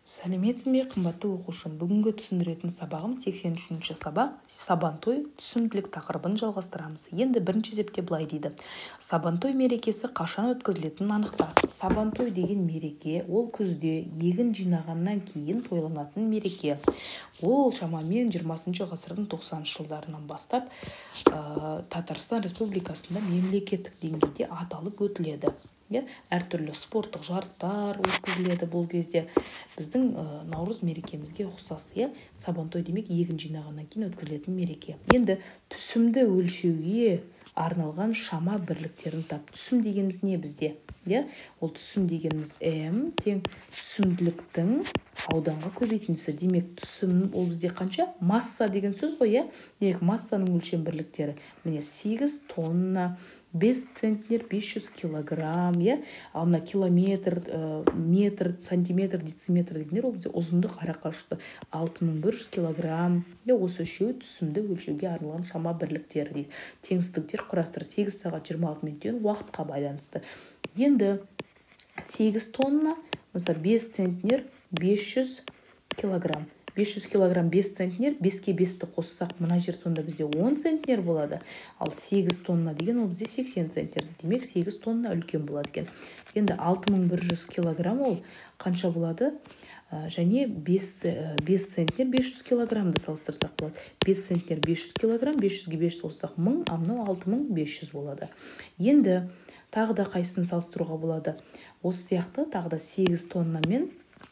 Сәлеметсің бе, қымбатты оқушым. Бүгінгі түсіндіретін сабағым 83-ші сабақ Сабантой түсімділік тақырыбын жалғастырамыз. Енді бірінші есепте былай дейді. Сабантой мерекесі қашан өткізілетінін анықта. Сабантой деген мереке ол күзде егін жинағаннан кейін тойланатын мереке. Ол шамамен 20 ғасырдың 90 жылдарынан бастап Татарстан Республикасында мемлекеттік деңгейде аталып өтіледі. Әртүрлі спорттық жарыстар өткізіледі бұл кезде. Біздің наурыз мерекемізге ұқсас. Сабантой демек егін жинағаннан кейін өткізілетін мереке. Енді түсімді өлшеуге арналған шама бірліктерін тап. Түсім дегеніміз не бізде? Ол түсім дегеніміз М тең түсімділіктің ауданға көбейтіндісі. Демек түсім ол бізде қанша? Масса деген сөз ғой, Демек массаның өлшем бірліктері. Міне 8 тонна, 5 центнер, 500 килограмм, ал мына километр, метр, сантиметр, дециметр дегендер ол бізде ұзындық арақашықты 6100 килограмм. Осы үшеуі түсімді өлшеуге арналған шама бірліктері дейді. Теңсіздіктер құрастыры 8 сағат 26 минуттен уақытқа байланысты. Енді 8 тонна, мысалы 5 центнер, 500 килограмм. 500 килограмм 5 центнер, 5-ке 5-ті қоссақ, мына жер сонда бізде 10 центнер болады. Ал 8 тонна деген ол бізде 80 центнер. Демек 8 тонна үлкен болады екен. Енді 6100 килограмм ол қанша болады? Және 5 центнер 500 килограммды салыстырсақ болады. 5 центнер 500 килограмм, 500-ге 500 қоссақ 1000, а мынау 6500 болады. Енді тағы да қайсысын салыстыруға болады? Осы сияқты тағы да 8 тонна мен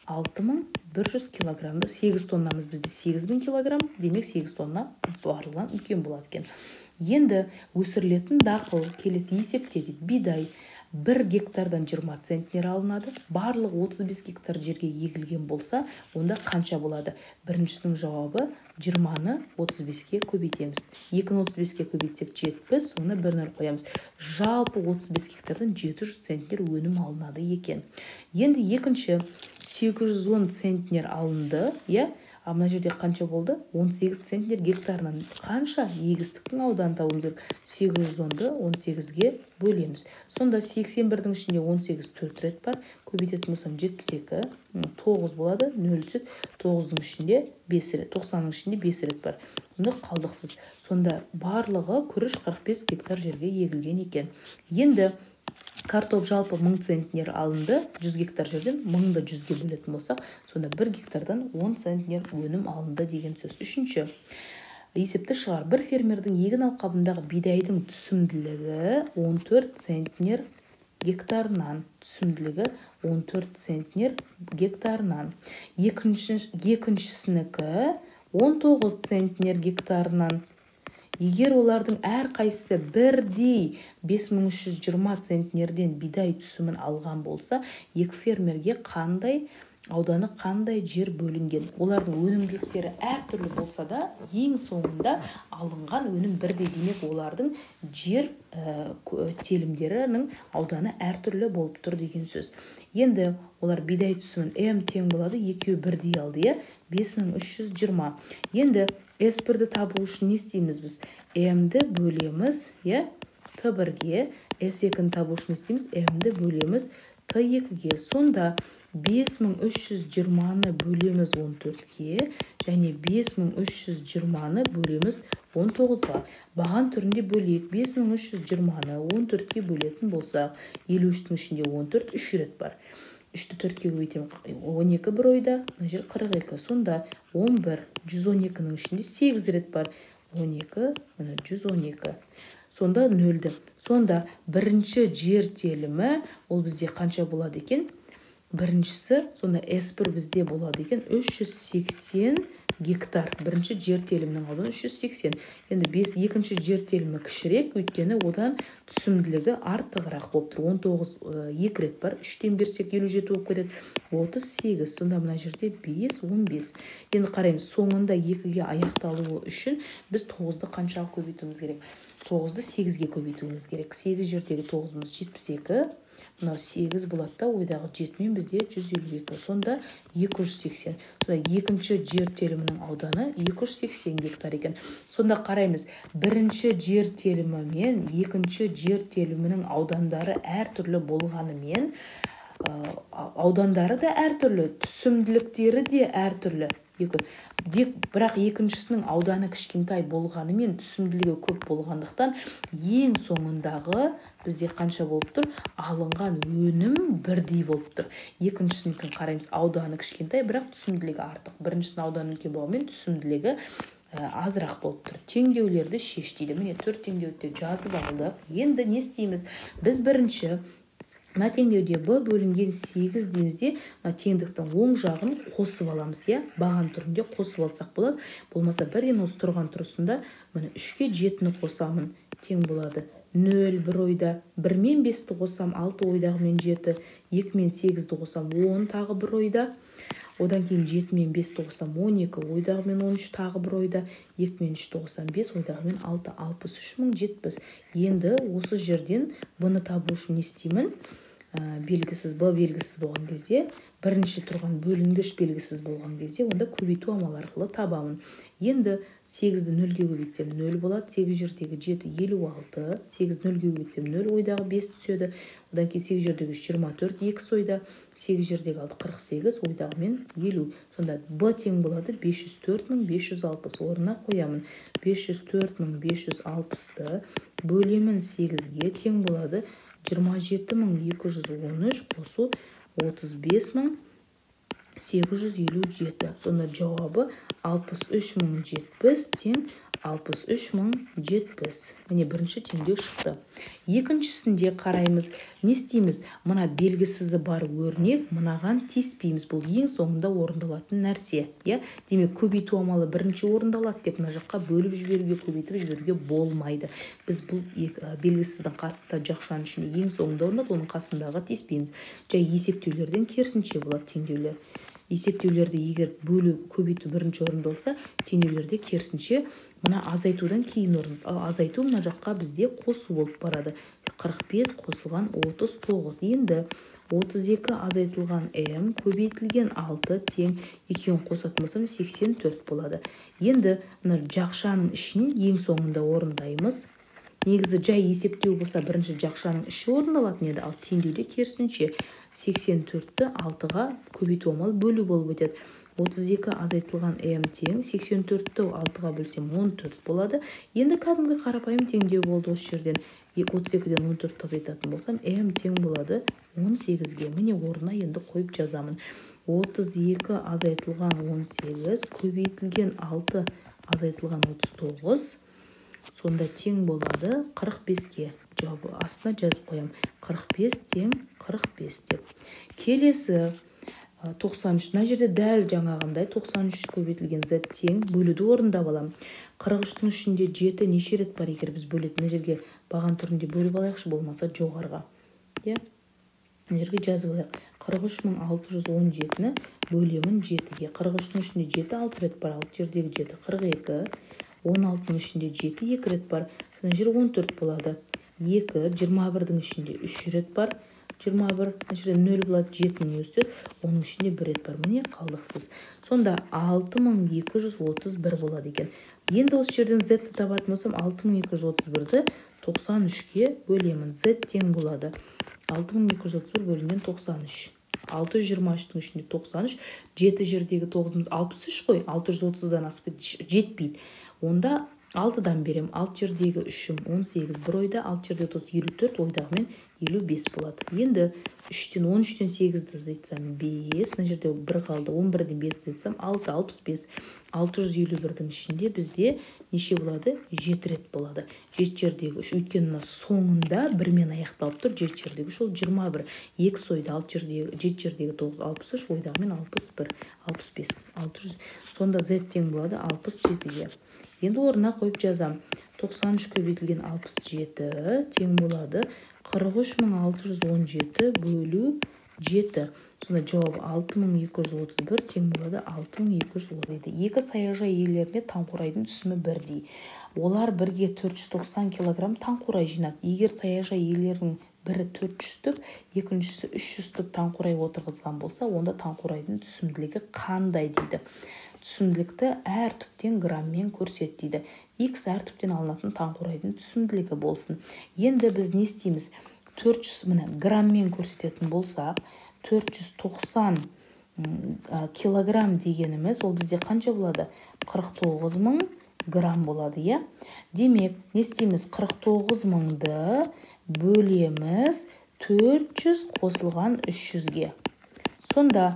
6100 килограммды. 8 тоннамыз бізде 8000 килограмм, демек 8 тонна барлығынан үлкен болады екен. Енді өсірілетін дақыл келесі есепте дейді. Бидай 1 гектардан 20 центнер алынады. Барлық 35 гектар жерге егілген болса, онда қанша болады? Біріншісінің жауабы 20-ны 35-ке көбейтеміз. 2-ні 35-ке көбейтсек 70, оны 1-ні қоямыз. Жалпы 35 гектардан 700 центнер өнім алынады екен. Енді екінші 810 центнер алынды, А мына жерде қанша болды? 18 центнер гектарынан қанша егістіктің ауданын табуымыз керек? 810-ды 18-ге бөлеміз. Сонда 81-дің ішінде 18 4 рет бар. Көбейтетін болсам 72, 9 болады, 0 түседі. 9-дің ішінде 5 рет, 90-ның ішінде 5 рет бар. Онда қалдықсыз. Сонда барлығы күріш 45 гектар жерге егілген екен. Енді картоп жалпы 1000 центнер алынды, 100 гектар жерден 1000-ды 100-ге бөлетін болсақ, сонда 1 гектардан 10 центнер өнім алынды деген сөз. Үшінші есепті шығар. Бір фермердің егін алқабындағы бидайдың түсімділігі 14 центнер гектарынан. Түсімділігі 14 центнер гектарынан. Екіншісінікі 19 центнер гектарынан. Егер олардың әр қайсысы бірдей 5320 центнерден бидай түсімін алған болса, екі фермерге ауданы қандай жер бөлінген? Олардың өнімділіктері әртүрлі болса да, ең соңында алынған өнім бірдей. Демек, олардың жер телімдерінің ауданы әртүрлі болып тұр деген сөз. Енді олар бидай түсімін М тең болады, екеуі бірдей алды, 5320. Енді S1-ді табу үшін не істейміз біз? М-ді бөлеміз, Т1-ге, S2-ні табу үшін не істейміз? М-ді бөлеміз Т2-ге. Сонда 5320-ны бөлеміз 14-ге, және 5320-ны бөлеміз 19-ға. Баған түрінде бөлек 5320-ны 14-ге бөлетін болсақ, 53-дің ішінде 14, 3 рет бар. 3-ті 4-ке көбейтемін, 12 бір ойда, мына жер 42. Сонда 11, 112-ның ішінде 8 рет бар. 12, 112. Сонда 0-ді. Сонда бірінші жер телімі ол бізде қанша болады екен? Біріншісі, сонда S1 бізде болады екен 380 гектар. Бірінші жер телімінің ауданы 380. Енді екінші жер телімі кішірек, өйткені одан түсімділігі артығырақ болып тұр. 19 2 рет бар. 3-тен берсек 57 болып кетеді. 38. Сонда мына жерде 5, 15. Енді қараймыз, соңында 2-ге аяқталуы үшін біз 9-ды қаншаға көбейтуіміз керек? 9-ды 8-ге көбейтуіміз керек. 8 жердегі 9-мыз 72. Мынау 8 болады да, ойдағы 7-мен бізде 152. Сонда 280. Сонда екінші жер телімінің ауданы 280 гектар екен. Сонда қараймыз, бірінші жер телімі мен екінші жер телімінің аудандары әртүрлі болғанымен аудандары да әртүрлі, түсімділіктері де әртүрлі. Бірақ екіншісінің ауданы кішкентай болғанымен түсімділігі көп болғандықтан ең соңындағы бізде қанша болып тұр? Алынған өнім бірдей болып тұр. Екіншісінікін қараймыз, ауданы кішкентай, бірақ түсімділігі артық. Біріншісінің ауданы үлкен болғанымен түсімділігі азырақ болып тұр. Теңдеулерді шеш дейді. Міне 4 теңдеуді жазып алдық. Енді не істейміз? Біз бірінші мына теңдеуде b бөлінген 8 деймізде, мына теңдіктің оң жағын қосып аламыз, баған түрінде қосып алсақ болады. Болмаса бірден осы тұрған тұрысында міне 3-ке 7-ні қосамын, тең болады 0 1 ойда, 1 мен 5-ті қосам 6 ойдағы мен 7, 2 мен 8-ді қосам 10 тағы 1 ойда. Одан кейін 7 мен 5-ті қосам 12, ойдағы мен 13 тағы 1 ойда, 2 мен 3-ті қосам 5, ойдағы мен 6, 63 мың 70. Енді осы жерден бұны табу үшін не істеймін? Белгісіз, b белгісіз болған кезде, бірінші тұрған бөлінгіш белгісіз болған кезде, онда көбейту амалы арқылы табамын. Енді 8-ді 0-ге көбейтсем 0 болады, 8 жердегі 7 56, 8 0-ге көбейтсем 0, ойдағы 5 түседі. Одан кейін 8 жердегі 24, 2 ойда, 8 жердегі 6 48, ойдағы мен 50. Сонда b тең болады 504.560. Орнына қоямын. 504.560-ды бөлемін 8-ге тең болады 27.213 қосу 35.857. Сонда жауабы 63.070 тең 63.070. Міне бірінші теңдеу шықты. Екіншісінде қараймыз, не істейміз? Мына белгісізі бар өрнек, мынаған тиіспейміз. Бұл ең соңында орындалатын нәрсе. Демек, көбейту амалы бірінші орындалады деп, мына жаққа бөліп жіберуге, көбейтіп жіберуге болмайды. Біз бұл белгісіздің қасында жақшаның ішінде ең соңында орындалады, оның қасындағы тиіспейміз. Жай есептеулерден керісінше болады теңдеулер. Есептеулерді егер бөліп көбейту бірінші орындалса, теңдеулерде керісінше мына азайтудан кейін орындалады. Ал азайту мына жаққа бізде қосу болып барады. 45 қосылған 39. Енді 32 азайтылған m көбейтілген 6 тең 2-ін қосатын болсам 84 болады. Енді мына жақшаның ішін ең соңында орындаймыз. Негізі жай есептеу болса бірінші жақшаның іші орындалатын еді, ал теңдеуде керісінше 84-ті 6-ға көбейту амалы бөлу болып өтеді. 32 азайтылған m тең 84-ті 6-ға бөлсем 14 болады. Енді кәдімгі қарапайым теңдеу болды осы жерден. 32-ден 14-ті азайтатын болсам, m тең болады 18-ге. Міне орнына енді қойып жазамын. 32 азайтылған 18 көбейтілген 6 азайтылған 39. Сонда тең болады 45-ге. Жауабы астына жазып қоям. 45 тең 45 деп. Келесі 93. Мына жерде дәл жаңағындай 93 көбейтілген z тең бөлуді орындап алам. 43-тің ішінде 7 неше рет бар егер біз бөлетін. Мына жерге баған түрінде бөліп алайықшы, болмаса жоғарға. Мына жерге жазып алайық. 43.617-ні бөлемін 7-ге. 43-тің ішінде 7 6 рет бар. 6 жердегі 7 42. 16-ның ішінде 7 2 рет бар. Мына жер 14 болады. 2 21-дің ішінде 3 рет бар. 21, мына жерде 0 болады, 7-ның өзі, оның ішінде 1 рет бар. Міне қалдықсыз. Сонда 6231 болады екен. Енді осы жерден z-ті табатын болсам, 6231-ді 93-ке бөлемін. Z тең болады. 6231 бөлінген 93. 623-тің ішінде 93, 7 жердегі 9-ымыз 63 қой, 630-дан асып жетпейді. Онда 6-дан берем, 6 жердегі 3-ім 18 бір ойда, 6 жердегі 54, ойдағы мен 55 болады. Енді 3-тен 13-тен 8-ді азайтсам 5, мына жерде 1 қалды, 11-ден 5 азайтсам 6, 65. 651-дің ішінде бізде неше болады? 7 рет болады. 7 жердегі 3, өйткені мына соңында 1-мен аяқталып тұр, 7 жердегі 3 ол 21. 2 ойда 7 жердегі 9, 63, ойдағы мен 61, 65, 600. Сонда z тең болады 67-ге. Енді орнына қойып жазам. 93 көбейтілген 67 тең болады 43.617 бөлу 7. Сонда жауап 6231 тең болады 6230. Екі саяжай иелеріне таңқурайдың түсімі бірдей. Олар бірге 490 кг таңқурай жинады. Егер саяжай иелерінің бірі 400 түп, екіншісі 300 түп таңқурай отырғызған болса, онда таңқурайдың түсімділігі қандай дейді. Түсімділікті әр түптен граммен көрсет дейді. X әр түптен алынатын таңқурайдың түсімділігі болсын. Енді біз не істейміз? 400 міне граммен көрсететін болсақ, 490 килограмм дегеніміз, ол бізде қанша болады? 49.000 грамм болады, иә? Демек, не істейміз? 49.000-ды бөлеміз 400 қосылған 300-ге. Сонда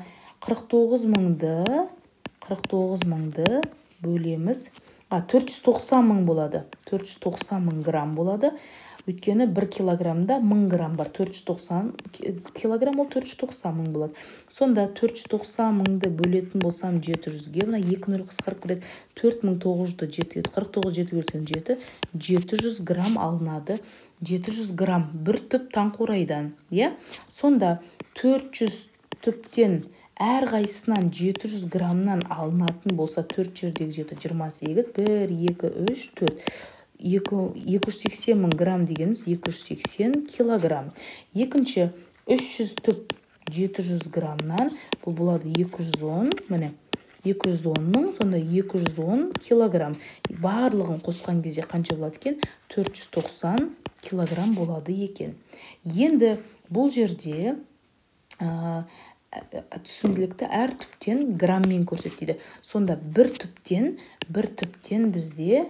49.000-ды бөлеміз 490.000 болады. 490.000 грамм болады. Өйткені 1 килограммда 1000 грамм бар. 490 килограмм ол 490.000 болады. Сонда 490.000-ды бөлетін болсам 700-ге, мына 2 0 қысқарып кетеді. 4900-ды 49 7 бөлсем 7, 700 грамм алынады. 700 грамм бір түп таңқурайдан, иә? Сонда 400 түптен әр қайсысынан 700 граммнан алынатын болса, 4 жердегі 7, 28, 1, 2, 3, 4. 280.000 грамм дегеніміз 280 килограмм. Екінші, 300 түп 700 граммнан, бұл болады 210, міне, 210.000, сонда 210 килограмм. Барлығын қосқан кезде қанша болады екен? 490 килограмм болады екен. Енді бұл жерде түсімділікті әр түптен граммен көрсетеді. Сонда бір түптен бізде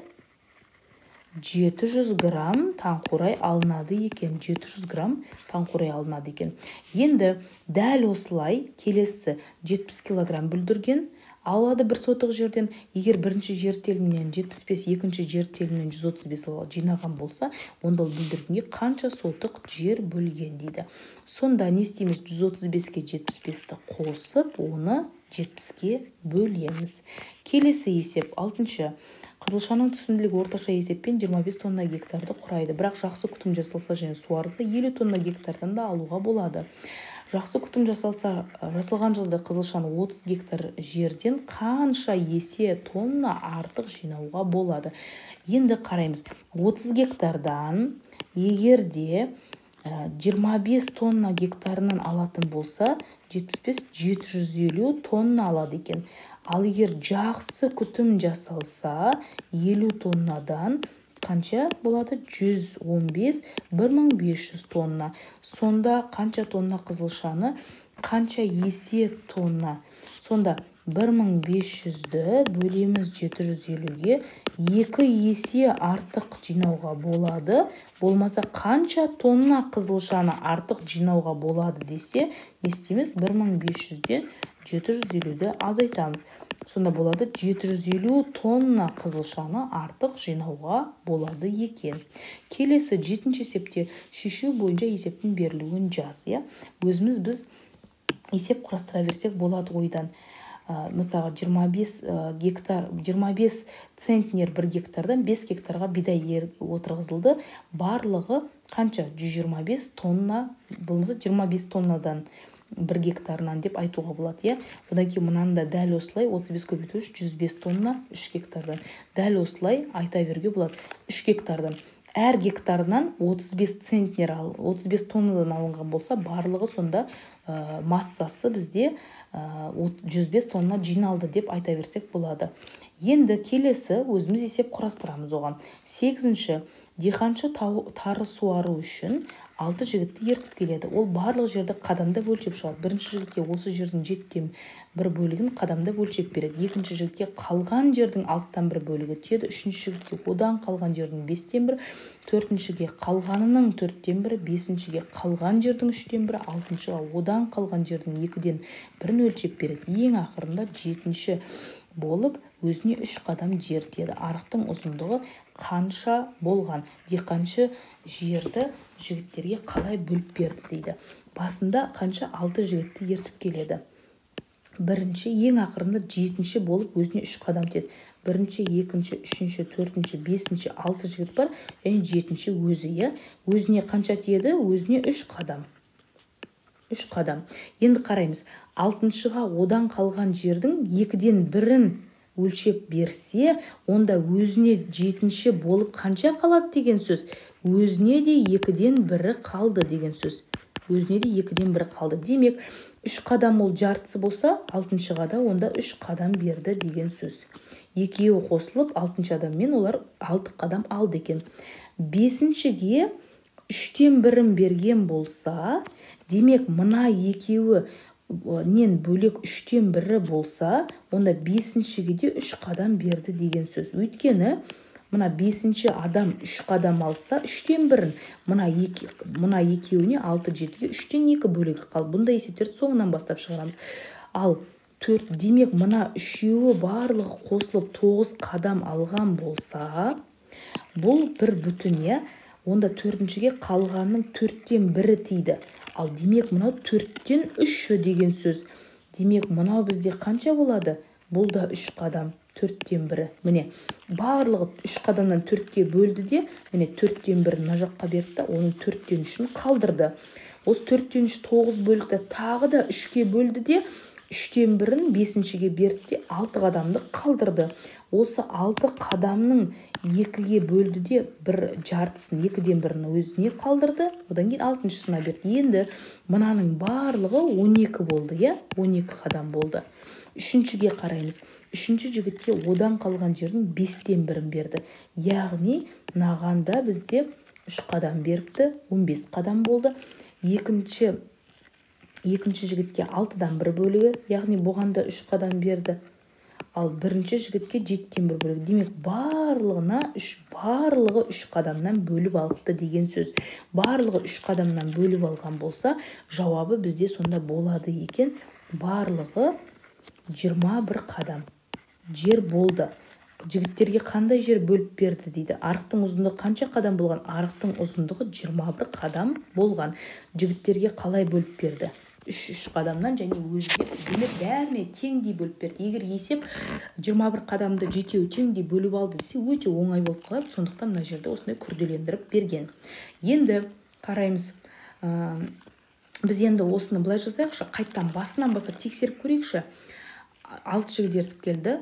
700 грамм таңқурай алынады екен. 700 грамм таңқурай алынады екен. Енді дәл осылай келесі 70 килограмм бүлдірген алады бір сотық жерден. Егер бірінші жер телімінен 75, екінші жер телімінен 135 жинаған болса, онда бүлдіргенге қанша сотық жер бөлген дейді. Сонда не істейміз? 135-ке 75-ті қосып, оны 70-ке бөлеміз. Келесі есеп 6-шы. Қызылшаның түсімділігі орташа есеппен 25 тонна гектарды құрайды. Бірақ жақсы күтім жасалса және суарылса 50 тонна гектардан да алуға болады. Жақсы күтім жасалса, жасалған жылда қызылшаны 30 гектар жерден қанша есе тонна артық жинауға болады? Енді қараймыз. 30 гектардан егерде 25 тонна гектарынан алатын болса, 75-750 тонна алады екен. Ал егер жақсы күтім жасалса, 50 тоннадан қанша болады? 115-1500 тонна. Сонда қанша тонна қызылшаны, қанша есе тонна? Сонда 1500-ді бөлеміз 750-ге 2 есе артық жинауға болады. Болмаса қанша тонна қызылшаны артық жинауға болады десе, не істейміз? 1500-ден 750-ді азайтамыз. Сонда болады 750 тонна қызылшаны артық жинауға болады екен. Келесі 7-ші есепте шешу бойынша есептің берілуін жаз. Өзіміз біз есеп құрастыра берсек болады ойдан. Мысалы 25 центнер бір гектардан 5 гектарға бидай отырғызылды. Барлығы қанша? 125 тонна, болмаса 25 тоннадан бір гектарынан деп айтуға болады. Одан кейін мынанда дәл осылай 35 көбейту 105 тонна 3 гектардан. Дәл осылай айта беруге болады. 3 гектардан. Әр гектарынан 35 центнер 35 тоннадан алынған болса, барлығы сонда массасы бізде 105 тонна жиналды деп айта берсек болады. Енді келесі өзіміз есеп құрастырамыз оған. 8-ші, диқаншы тары суару үшін 6 жігітті ертіп келеді. Ол барлық жерді қадамдап өлшеп шығады. Бірінші жігітке осы жердің 7-тен 1 бөлігін қадамдап өлшеп береді. Екінші жігітке қалған жердің 6-тан 1 бөлігі тиеді. Үшінші жігітке одан қалған жердің 5-тен 1, төртіншіге қалғанының 4-тен 1, бесіншіге қалған жердің 3-тен 1, алтыншыға одан қалған жердің 2-ден 1-ін өлшеп береді. Ең ақырында 7-ші болып өзіне 3 қадам жер тиеді. Арықтың ұзындығы қанша болған? Диқаншы жерді жігіттерге қалай бөліп берді дейді. Басында қанша? 6 жігітті ертіп келеді. Бірінші, ең ақырында 7-ші болып өзіне 3 қадам тиеді. Бірінші, екінші, үшінші, төртінші, бесінші, 6 жігіт бар, және 7-ші өзі. Өзіне қанша тиеді? Өзіне 3 қадам. 3 қадам. Енді қараймыз. 6-шыға одан қалған жердің 2-ден 1-ін өлшеп берсе, онда өзіне 7-ші болып қанша қалады деген сөз. Өзіне де 2-ден 1-і қалды деген сөз. Өзіне де 2-ден 1-і қалды. Демек, 3 қадам ол жартысы болса, 6-шыға да онда 3 қадам берді деген сөз. Екеуі қосылып, 6-шы адаммен олар 6 қадам алды екен. 5-шіге 3-тен 1-ін берген болса, демек мына екеуі нен бөлек 3/1 болса, онда 5-шіге де 3 қадам берді деген сөз. Өйткені мына 5-ші адам 3 қадам алса, 3/1 мына екеуіне 6-7-ге 3/2 бөлігі қалды. Бұндай есептерді соңынан бастап шығарамыз. Ал демек мына үшеуі барлығы қосылып 9 қадам алған болса, бұл бір бүтін, онда 4-шіге қалғанның 4/1 тиді. Ал демек мынау 4-тен 3 деген сөз. Демек мынау бізде қанша болады? Бұл да 3 қадам, 4/1. Міне, барлығы 3 қадамнан 4-ке бөлді де, міне 4/1 мына жаққа берді, оның 4-тен 3-ін қалдырды. Осы 4-тен 3 9 бөлікті тағы да 3-ке бөлді де, 3/1-ін 5-шіге берді де, 6 қадамды қалдырды. Осы 6 қадамның 2-ге бөлді де, бір жартысын 2/1-ні өзіне қалдырды, одан кейін 6-шысына берді. Енді мынаның барлығы 12 болды, 12 қадам болды. 3-шіге қараймыз. 3-ші жігітке одан қалған жердің 5/1-ін берді. Яғни мынағанда бізде 3 қадам беріпті, 15 қадам болды. Екінші жігітке 6-дан 1 бөлігі, яғни бұған да 3 қадам берді. Ал бірінші жігітке 7-тен 1 бөлігі. Демек барлығы 3 қадамнан бөліп алыпты деген сөз. Барлығы 3 қадамнан бөліп алған болса, жауабы бізде сонда болады екен. Барлығы 21 қадам жер болды. Жігіттерге қандай жер бөліп берді дейді. Арықтың ұзындығы қанша қадам болған? Арықтың ұзындығы 21 қадам болған. Жігіттерге қалай бөліп берді? 3 қадамнан және өзге. Демек бәріне теңдей бөліп берді. Егер есеп 21 қадамды жетеуі теңдей бөліп алды десе, өте оңай болып қалады. Сондықтан мына жерде осындай күрделендіріп берген. Енді қараймыз. Біз енді осыны былай жасайықшы, қайттан басынан бастап тексеріп көрейікші. 6 жігіт ертіп келді,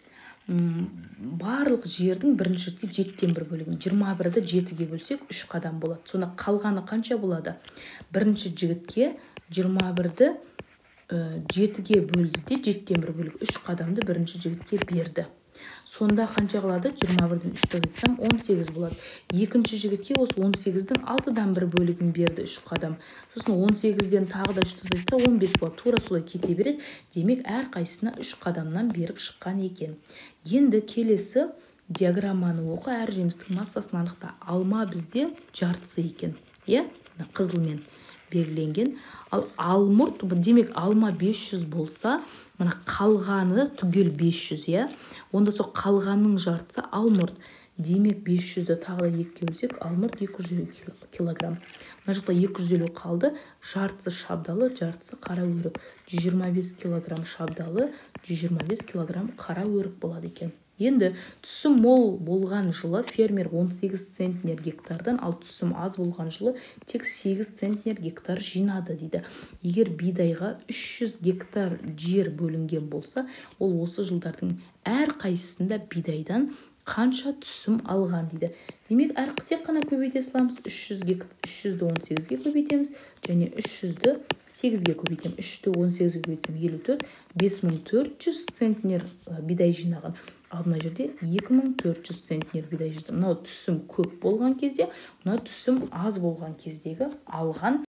барлық жердің бірінші жігітке 7-тен 1 бөлігін. 21-ді 7-ге бөлсек 3 қадам болады. Сонда қалғаны қанша болады? Бірінші жігітке 21-ді 7-ге бөлді де, 7-тен 1 бөлігі 3 қадамды бірінші жігітке берді. Сонда қанша қалады? 21-ден 3-ті айтсам 18 болады. Екінші жігітке осы 18-дің 6-дан 1 бөлігін берді, 3 қадам. Сосын 18-ден тағы да 3-ті айтса 15 болады. Тура солай кете береді. Демек әр қайсысына 3 қадамнан беріп шыққан екен. Енді келесі диаграмманы оқы, әр жемістің массасын анықта. Алма бізде жартысы екен. Қызылмен белгіленген. Ал алмұрт, демек алма 500 болса, мына қалғаны түгел 500, онда сол қалғанның жартысы алмұрт. Демек 500-ді тағы да 2-ге бөлсек, алмұрт 250 килограмм. Мына жақта 250 қалды, жартысы шабдалы, жартысы қара өрік. 125 килограмм шабдалы, 125 килограмм қара өрік болады екен. Енді түсім мол болған жылы фермер 18 центнер гектардан, ал түсім аз болған жылы тек 8 центнер гектар жинады дейді. Егер бидайға 300 гектар жер бөлінген болса, ол осы жылдардың әр қайсысында бидайдан қанша түсім алған дейді. Демек тек қана көбейте саламыз. 300-ді 18-ге көбейтеміз және 300-ді 8-ге көбейтеміз. 300-ді 18-ге көбейтсем 54, 5400 центнер бидай жинаған. Ал мына жерде 2400 центнер бидай жинаған. Мынау түсім көп болған кезде, мынау түсім аз болған кездегі алған